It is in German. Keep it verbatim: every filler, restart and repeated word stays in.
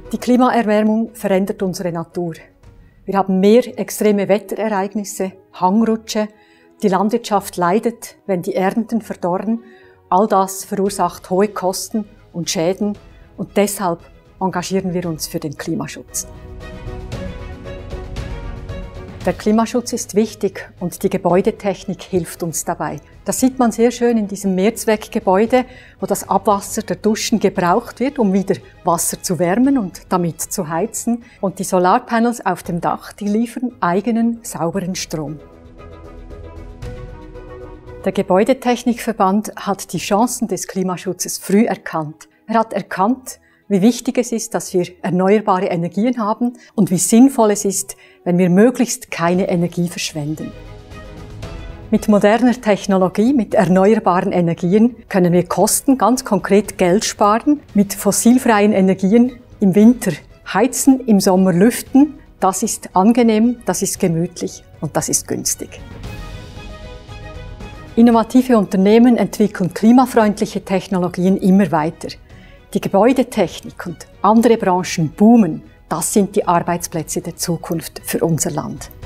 Die Klimaerwärmung verändert unsere Natur. Wir haben mehr extreme Wetterereignisse, Hangrutsche, die Landwirtschaft leidet, wenn die Ernten verdorren. All das verursacht hohe Kosten und Schäden und deshalb engagieren wir uns für den Klimaschutz. Der Klimaschutz ist wichtig und die Gebäudetechnik hilft uns dabei. Das sieht man sehr schön in diesem Mehrzweckgebäude, wo das Abwasser der Duschen gebraucht wird, um wieder Wasser zu wärmen und damit zu heizen. Und die Solarpanels auf dem Dach, die liefern eigenen, sauberen Strom. Der Gebäudetechnikverband hat die Chancen des Klimaschutzes früh erkannt. Er hat erkannt, wie wichtig es ist, dass wir erneuerbare Energien haben und wie sinnvoll es ist, wenn wir möglichst keine Energie verschwenden. Mit moderner Technologie, mit erneuerbaren Energien können wir Kosten, ganz konkret Geld sparen, mit fossilfreien Energien im Winter heizen, im Sommer lüften. Das ist angenehm, das ist gemütlich und das ist günstig. Innovative Unternehmen entwickeln klimafreundliche Technologien immer weiter. Die Gebäudetechnik und andere Branchen boomen. Das sind die Arbeitsplätze der Zukunft für unser Land.